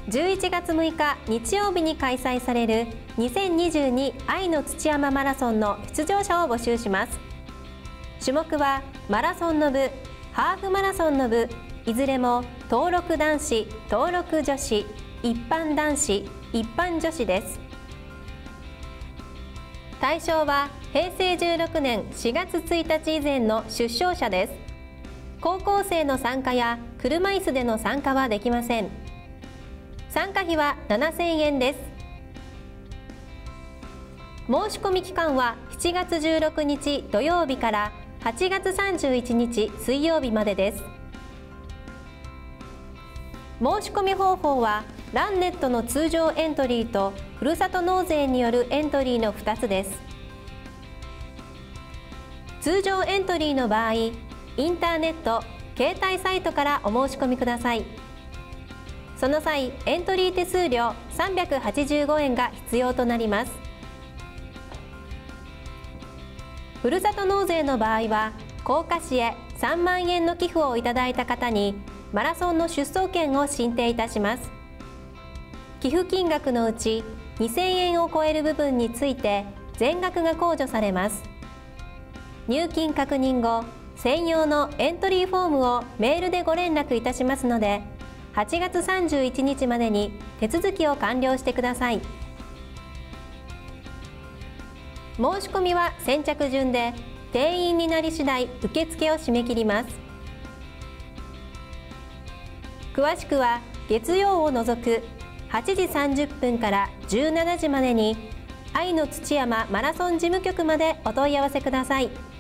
11月6日日曜日に開催される2022愛の土山マラソンの出場者を募集します。種目はマラソンの部、ハーフマラソンの部、いずれも登録男子、登録女子、一般男子、一般女子です。対象は平成16年4月1日以前の出生者です。高校生の参加や車椅子での参加はできません。参加費は7000円です。申し込み期間は7月16日土曜日から8月31日水曜日までです。申し込み方法はランネットの通常エントリーとふるさと納税によるエントリーの2つです。通常エントリーの場合、インターネット、携帯サイトからお申し込みください。その際、エントリー手数料385円が必要となります。ふるさと納税の場合は、甲賀市へ3万円の寄付をいただいた方に、マラソンの出走権を進呈いたします。寄付金額のうち2000円を超える部分について全額が控除されます。入金確認後、専用のエントリーフォームをメールでご連絡いたしますので、8月31日までに手続きを完了してください。申し込みは先着順で、定員になり次第受付を締め切ります。詳しくは月曜を除く8時30分から17時までに愛の土山マラソン事務局までお問い合わせください。